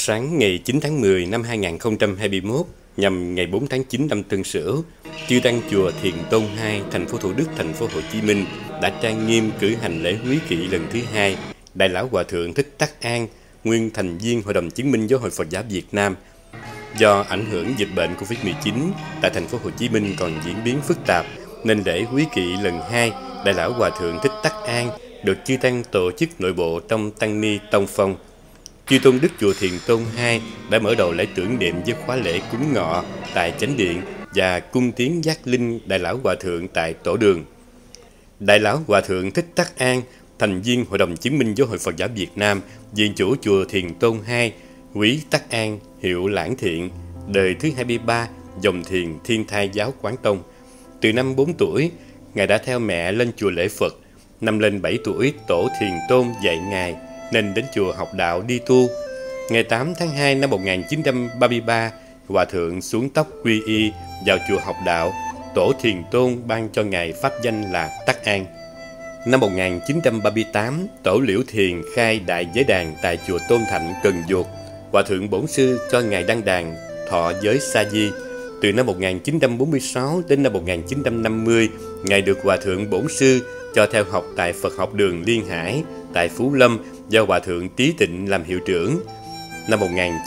Sáng ngày 9 tháng 10 năm 2021, nhằm ngày 4 tháng 9 năm Tân Sửu, chư tăng chùa Thiền Tôn 2, thành phố Thủ Đức, thành phố Hồ Chí Minh đã trang nghiêm cử hành lễ húy kỵ lần thứ hai Đại lão Hòa thượng Thích Tắc An, nguyên thành viên Hội đồng Chứng minh Giáo hội Phật giáo Việt Nam. Do ảnh hưởng dịch bệnh Covid-19 tại thành phố Hồ Chí Minh còn diễn biến phức tạp, nên lễ húy kỵ lần 2 Đại lão Hòa thượng Thích Tắc An được chư tăng tổ chức nội bộ trong tăng ni tông phong. Chư tôn đức chùa Thiền Tôn 2 đã mở đầu lễ tưởng niệm với khóa lễ cúng ngọ tại chánh điện và cung tiến giác linh Đại lão Hòa thượng tại tổ đường. Đại lão Hòa thượng Thích Tắc An, thành viên Hội đồng Chứng minh Giáo hội Phật giáo Việt Nam, viện chủ chùa Thiền Tôn 2, quý Tắc An, hiệu Lãng Thiện, đời thứ 23, dòng thiền Thiên Thai giáo Quán Tông. Từ năm 4 tuổi, Ngài đã theo mẹ lên chùa lễ Phật. Năm lên 7 tuổi, tổ Thiền Tôn dạy Ngài nên đến chùa học đạo đi tu. Ngày 8 tháng 2 năm 1933, Hòa thượng xuống tóc quy y vào chùa học đạo. Tổ Thiền Tôn ban cho Ngài pháp danh là Tắc An. Năm 1938, tổ Liễu Thiền khai đại giới đàn tại chùa Tôn Thạnh, Cần Duộc. Hòa thượng bổn sư cho Ngài đăng đàn thọ giới sa di. Từ năm 1946 đến năm 1950, Ngài được Hòa thượng bổn sư cho theo học tại Phật học đường Liên Hải tại Phú Lâm do Hòa thượng Trí Tịnh làm hiệu trưởng. Năm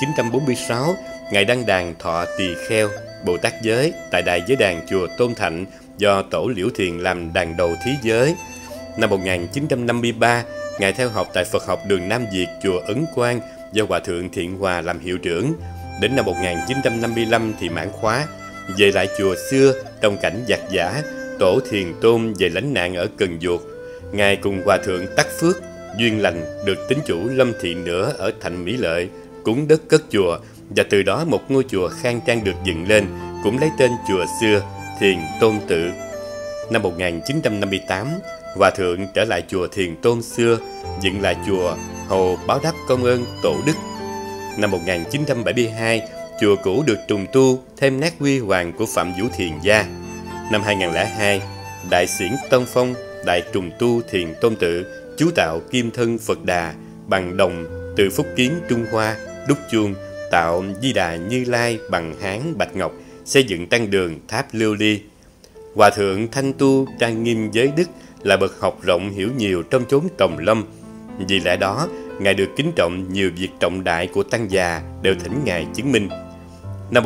1946, Ngài đăng đàn thọ tỳ kheo Bồ Tát giới tại đại giới đàn chùa Tôn Thạnh do tổ Liễu Thiền làm đàn đầu thí giới. Năm 1953, Ngài theo học tại Phật học đường Nam Việt chùa Ấn Quang do Hòa thượng Thiện Hòa làm hiệu trưởng. Đến năm 1955 thì mãn khóa, về lại chùa xưa trong cảnh giặc giã. Tổ Thiền Tôn về lánh nạn ở Cần Duộc. Ngài cùng Hòa thượng Tắc Phước duyên lành được tín chủ Lâm Thị Nữa ở Thạnh Mỹ Lợi cúng đất cất chùa, và từ đó một ngôi chùa khang trang được dựng lên, cũng lấy tên chùa xưa Thiền Tôn Tự. Năm 1958, Hòa thượng trở lại chùa Thiền Tôn xưa, dựng lại chùa hầu báo đáp công ơn tổ đức. Năm 1972, chùa cũ được trùng tu thêm nét huy hoàng của Phạm Vũ Thiền gia. Năm 2002, Đại xiển Tông Phong đại trùng tu Thiền Tôn Tự, chú tạo kim thân Phật Đà bằng đồng từ phúc kiến Trung Hoa, đúc chuông, tạo Di Đà Như Lai bằng hán bạch ngọc, xây dựng tăng đường tháp lưu ly. Hòa thượng thanh tu trang nghiêm giới đức, là bậc học rộng hiểu nhiều trong chốn Tòng Lâm. Vì lẽ đó, Ngài được kính trọng, nhiều việc trọng đại của tăng già đều thỉnh Ngài chứng minh. Năm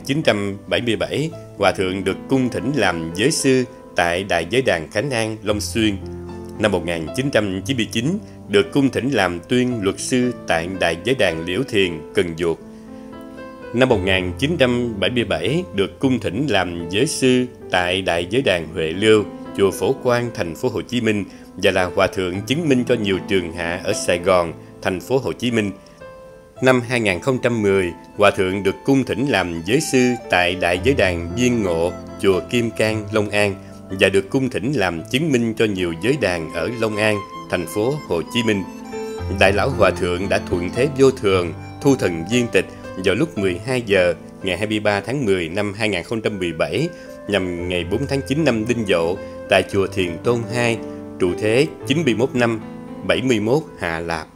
1977, Hòa thượng được cung thỉnh làm giới sư tại Đại Giới Đàn Khánh An, Long Xuyên. Năm 1999, được cung thỉnh làm tuyên luật sư tại Đại Giới Đàn Liễu Thiền, Cần Duộc. Năm 1977, được cung thỉnh làm giới sư tại Đại Giới Đàn Huệ Lưu, chùa Phổ Quang, thành phố Hồ Chí Minh, và là Hòa thượng chứng minh cho nhiều trường hạ ở Sài Gòn, thành phố Hồ Chí Minh. Năm 2010, Hòa thượng được cung thỉnh làm giới sư tại Đại Giới Đàn Viên Ngộ, chùa Kim Cang, Long An, và được cung thỉnh làm chứng minh cho nhiều giới đàn ở Long An, thành phố Hồ Chí Minh. Đại lão Hòa thượng đã thuận thế vô thường, thu thần viên tịch vào lúc 12 giờ ngày 23 tháng 10 năm 2017, nhằm ngày 4 tháng 9 năm Đinh Dậu tại chùa Thiền Tôn 2, trụ thế 91 năm, 71 Hạ Lạp.